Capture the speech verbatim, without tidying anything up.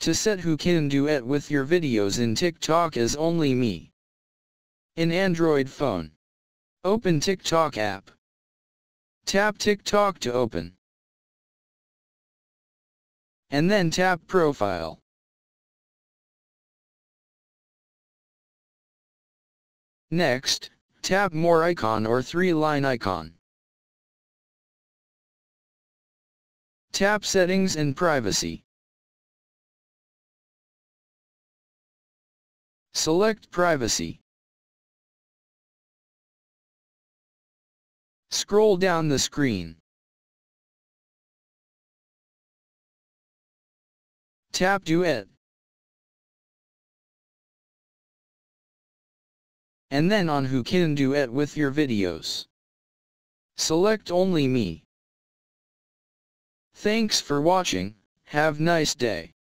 To set who can duet with your videos in TikTok as only me. In Android phone. Open TikTok app. Tap TikTok to open. And then tap Profile. Next, tap More icon or three-line icon. Tap Settings and Privacy. Select Privacy. Scroll down the screen. Tap Duet. And then on Who Can Duet with your videos. Select Only Me. Thanks for watching, have nice day.